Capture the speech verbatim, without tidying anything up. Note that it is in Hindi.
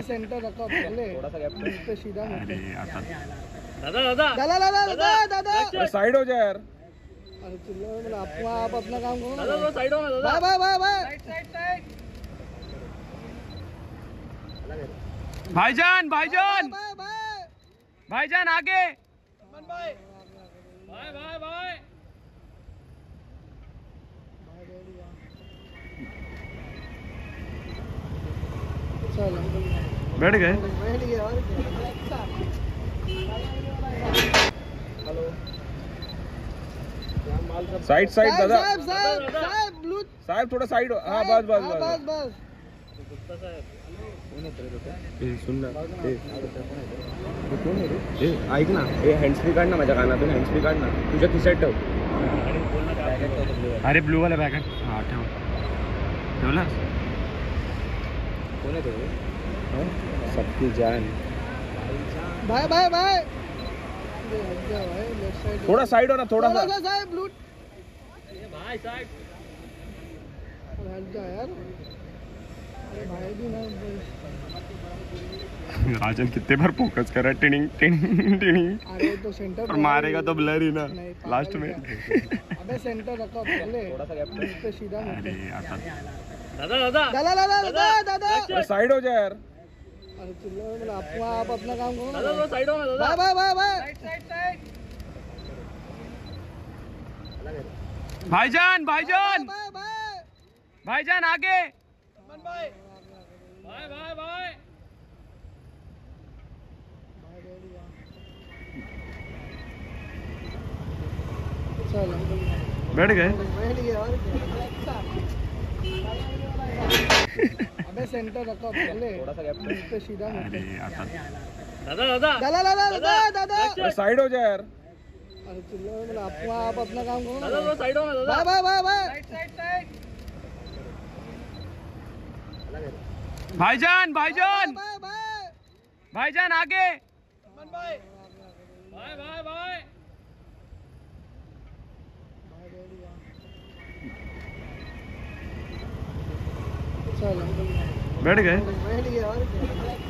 सेंटर रखा पहले थोड़ा सा गैप पे सीधा अरे आता दादा दादा दादा दादा दादा दादा साइड हो जा यार। अरे चिल्लो मतलब आप आप अपना काम करो दादा ना। साइड हो ना दादा। Bye bye bye bye side side भाईजान भाईजान बाय बाय भाईजान आगे बाय बाय बाय बाय। चलो बैठ गए। बैठ गया और क्या। हेलो साइड साइड दादा। साहब साहब साहब ब्लू साहब थोड़ा साइड हो। हाँ बस बस हाँ, बस बस बस ए सुन ना ए कोण आहे रे? ए ऐक ना ए हँड्स फ्री काढ ना माझ्या कानातून हँड्स फ्री काढ ना तुझ्या खिशात ठेव। अरे ब्लू वाला बॅग आहे हा ठेव ठेवला कोण आहे तो? सबकी जान। Bye bye bye left side थोड़ा साइड हो ना थोड़ा सा। सा साहब ब्लू भाई साइड हट जा यार। अरे भाई भी ना राजन कितने बार फोकस कर रहा है टिनिंग टिनिंग टिनिंग अरे तो सेंटर और मारेगा तो ब्लर ही ना नहीं, पागल लास्ट में। क्या? अबे सेंटर रखा पहले थोड़ा सा गैप पे सीधा अरे आता दादा दादा दादा दादा दादा दादा साइड हो जा यार। अरे चिल्लो मतलब आप आप अपना काम करो ना। दादा साइड हो ना दादा। Bye bye bye bye side side भाईजान भाईजान बाय बाय भाईजान आगे बाय बाय बाय। चलो बैठ गए। बैठ गया और क्या। अबे सेंटर रखा पहले थोड़ा सा गैप पे सीधा अरे आता दादा दादा दादा दादा दादा दादा साइड हो जा यार। अरे चिल्लो मतलब आप आप अपना काम करो ना। दादा साइड हो ना दादा। Bye bye bye bye side side भाईजान भाईजान बाय बाय भाईजान आगे बाय बाय बाय। चलो बैठ गए। बैठ गया और क्या।